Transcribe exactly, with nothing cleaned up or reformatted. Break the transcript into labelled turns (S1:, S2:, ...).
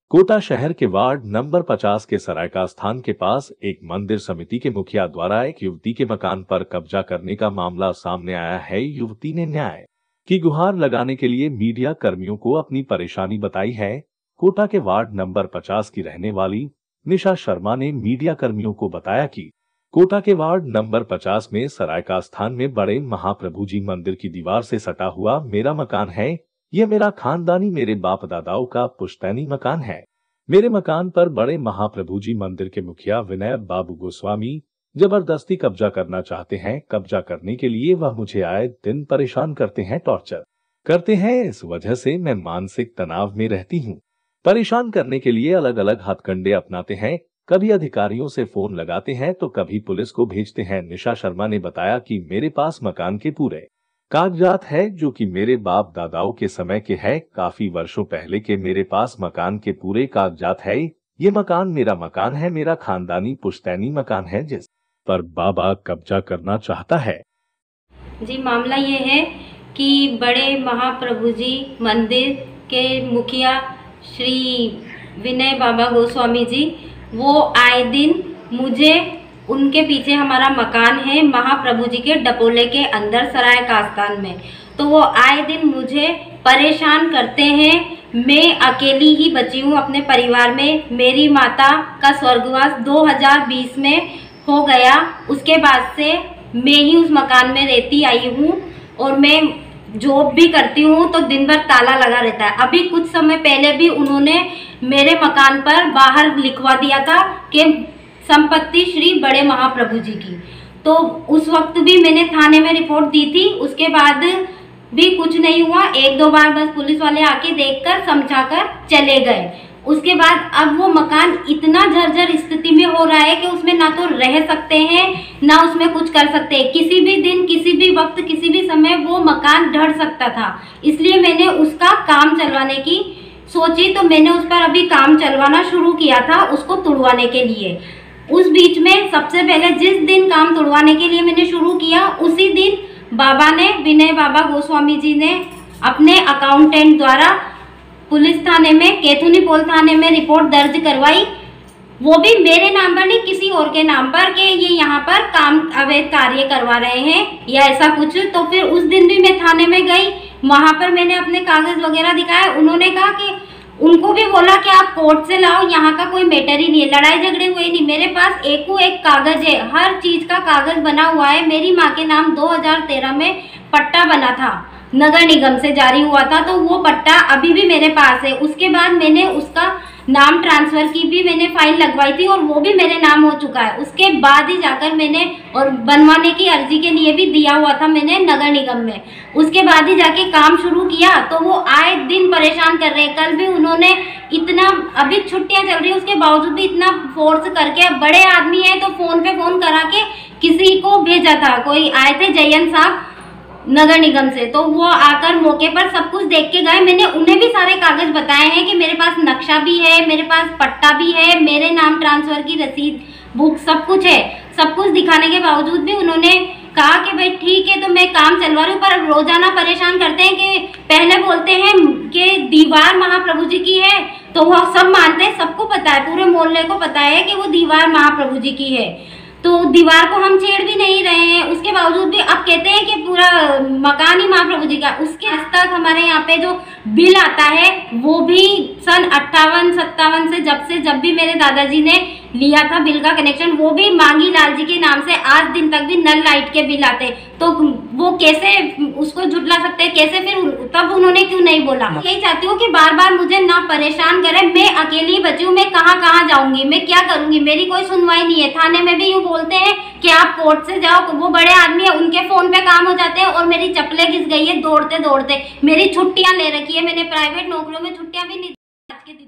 S1: कोटा शहर के ward number पचास के सरायका स्थान के पास एक मंदिर समिति के मुखिया द्वारा एक युवती के मकान पर कब्जा करने का मामला सामने आया है। युवती ने न्याय की गुहार लगाने के लिए मीडिया कर्मियों को अपनी परेशानी बताई है। कोटा के वार्ड नंबर पचास की रहने वाली निशा शर्मा ने मीडिया कर्मियों को बताया कि कोटा के वार्ड नंबर पचास में सरायका स्थान में बड़े महाप्रभु जी मंदिर की दीवार से सटा हुआ मेरा मकान है। ये मेरा खानदानी मेरे बाप दादाओं का पुश्तैनी मकान है। मेरे मकान पर बड़े महाप्रभु जी मंदिर के मुखिया विनय बाबू गोस्वामी जबरदस्ती कब्जा करना चाहते हैं। कब्जा करने के लिए वह मुझे आए दिन परेशान करते हैं, टॉर्चर करते हैं। इस वजह से मैं मानसिक तनाव में रहती हूँ। परेशान करने के लिए अलग अलग हथकंडे अपनाते हैं। कभी अधिकारियों से फोन लगाते हैं तो कभी पुलिस को भेजते हैं। निशा शर्मा ने बताया कि मेरे पास मकान के पूरे कागजात है जो कि मेरे बाप दादाओं के समय के है। काफी वर्षों पहले के मेरे पास मकान के पूरे कागजात है। ये मकान मेरा मकान है, मेरा खानदानी पुश्तैनी मकान है जिस पर बाबा कब्जा करना चाहता है।
S2: जी, मामला ये है कि बड़े महाप्रभु जी मंदिर के मुखिया श्री विनय बाबा गोस्वामी जी वो आए दिन मुझे, उनके पीछे हमारा मकान है महाप्रभु जी के डपोले के अंदर सराय कास्तान में, तो वो आए दिन मुझे परेशान करते हैं। मैं अकेली ही बची हूँ अपने परिवार में। मेरी माता का स्वर्गवास दो हज़ार बीस में हो गया। उसके बाद से मैं ही उस मकान में रहती आई हूँ और मैं जॉब भी करती हूँ तो दिन भर ताला लगा रहता है। अभी कुछ समय पहले भी उन्होंने मेरे मकान पर बाहर लिखवा दिया था कि संपत्ति श्री बड़े महाप्रभु जी की, तो उस वक्त भी मैंने थाने में रिपोर्ट दी थी। उसके बाद भी कुछ नहीं हुआ। एक दो बार बस पुलिस वाले आके देखकर समझाकर चले गए। उसके बाद अब वो मकान इतना जर्जर स्थिति में हो रहा है कि उसमें ना तो रह सकते हैं ना उसमें कुछ कर सकते हैं। किसी भी दिन, किसी भी वक्त, किसी भी समय वो मकान ढह सकता था। इसलिए मैंने उसका काम चलवाने की सोची, तो मैंने उस पर अभी काम चलवाना शुरू किया था उसको तुड़वाने के लिए। उस बीच में सबसे पहले जिस दिन काम तुड़वाने के लिए मैंने शुरू किया, उसी दिन बाबा ने, विनय बाबा गोस्वामी जी ने अपने अकाउंटेंट द्वारा पुलिस थाने में, केथुनी पोल थाने में रिपोर्ट दर्ज करवाई। वो भी मेरे नाम पर नहीं, किसी और के नाम पर, कि ये यहाँ पर काम अवैध कार्य करवा रहे हैं या ऐसा कुछ। तो फिर उस दिन भी मैं थाने में गई, वहाँ पर मैंने अपने कागज वगैरह दिखाए। उन्होंने कहा कि उनको भी बोला कि आप कोर्ट से लाओ, यहाँ का कोई मैटर ही नहीं है, लड़ाई झगड़े हुए ही नहीं। मेरे पास एको एक कागज है, हर चीज का कागज बना हुआ है। मेरी माँ के नाम दो हज़ार तेरह में पट्टा बना था, नगर निगम से जारी हुआ था, तो वो पट्टा अभी भी मेरे पास है। उसके बाद मैंने उसका नाम ट्रांसफर की भी मैंने फाइल लगवाई थी और वो भी मेरे नाम हो चुका है। उसके बाद ही जाकर मैंने, और बनवाने की अर्जी के लिए भी दिया हुआ था मैंने नगर निगम में, उसके बाद ही जाके काम शुरू किया। तो वो आए दिन परेशान कर रहे हैं। कल भी उन्होंने इतना, अभी छुट्टियां चल रही है उसके बावजूद भी इतना फोर्स करके, बड़े आदमी है तो फोन पे फोन करा के किसी को भेजा था। कोई आए थे जयंत साहब नगर निगम से, तो वो आकर मौके पर सब कुछ देख के गए। मैंने उन्हें भी सारे कागज बताए हैं कि मेरे पास नक्शा भी है, मेरे पास पट्टा भी है, मेरे नाम ट्रांसफर की रसीद, बुक, सब कुछ है। सब कुछ दिखाने के बावजूद भी उन्होंने कहा कि भाई ठीक है तो मैं काम चलवा रही हूँ, पर रोजाना परेशान करते हैं कि पहले बोलते हैं कि दीवार महाप्रभु जी की है, तो वह सब मानते हैं, सबको पता है, पूरे मोहल्ले को पता है कि वो दीवार महाप्रभु जी की है, तो दीवार को हम छेड़ भी नहीं रहे हैं। उसके बावजूद भी अब कहते हैं कि पूरा मकान ही महाप्रभु जी का। उसके आज तक हमारे यहाँ पे जो बिल आता है वो भी सन अट्ठावन सत्तावन से, जब से जब भी मेरे दादाजी ने लिया था बिल का कनेक्शन, वो भी मांगी लाल जी के नाम से आज दिन तक भी नल लाइट के बिल आते। तो वो कैसे उसको झुटला सकते हैं, कैसे? फिर तब उन्होंने क्यों नहीं बोला? यही चाहती हूँ कि बार बार मुझे ना परेशान करे। मैं अकेली बची हूँ, मैं कहाँ कहाँ जाऊंगी, मैं क्या करूंगी? मेरी कोई सुनवाई नहीं है। थाने में भी यूँ बोलते हैं कि आप कोर्ट से जाओ, वो बड़े आदमी है, उनके फोन पे काम हो जाते हैं, और मेरी चप्पलें घिस गई है दौड़ते दौड़ते। मेरी छुट्टियां ले रखी है, मैंने प्राइवेट नौकरियों में छुट्टियां भी नहीं।